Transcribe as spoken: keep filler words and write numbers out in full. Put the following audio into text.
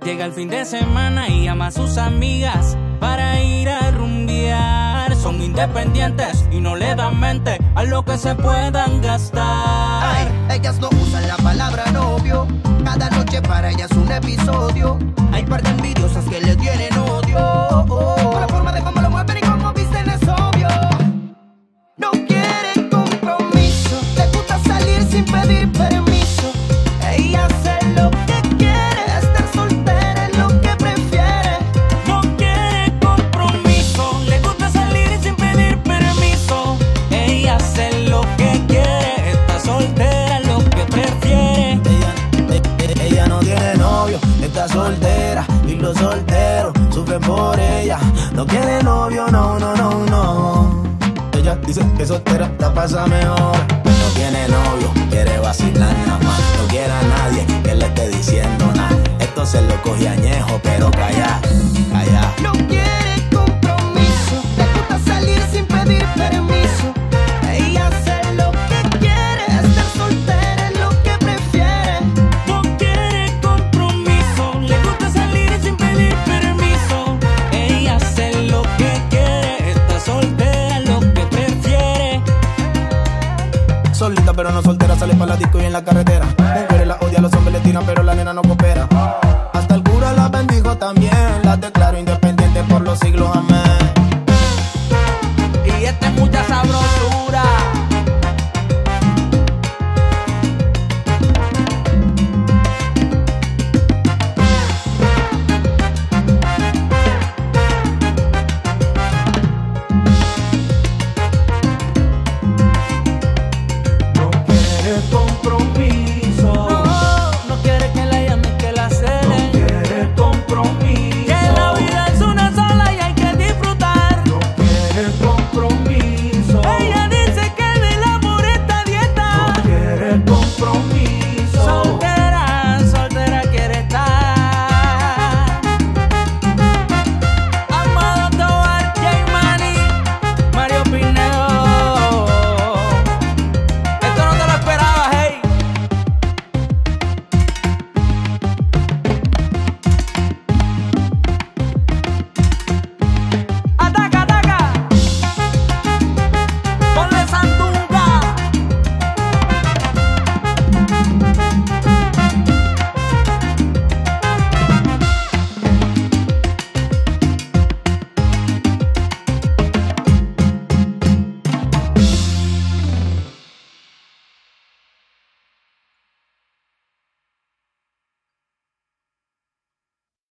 Llega el fin de semana y llama a sus amigas para ir a rumbear. Son independientes y no le dan mente a lo que se puedan gastar. Ay, ellas no usan la palabra novio. Cada noche para ellas un episodio. Hay par de envidiosas que le tienen odio. Oh, oh. Por la forma de cómo lo mueven y cómo visten es obvio. No quiere compromiso. Le gusta salir sin pedir permiso. Ella hace lo que quiere. Estar soltera es lo que prefiere. No quiere compromiso. Le gusta salir sin pedir permiso. Ella hace lo que quiere. Está soltera es lo que prefiere. Ella, ella, ella no tiene novio. Está soltera y los solteros sufren por ella. No quiere novio, no, no, no, no. Ella dice que soltera la pasa mejor. No tiene novio, quiere vacilar nada más. No quiere a nadie que le esté diciendo nada. Esto se lo coge añejo, pero calla, calla. No quiere compromiso. Le gusta salir sin pedir permiso. Ella hace lo que quiere. Estar soltera es lo que prefiere. No quiere compromiso. Le gusta salir sin pedir permiso. Ella hace lo que quiere. Está soltera es lo que prefiere. Solita pero no soltera, sale pa' la disco y en la carretera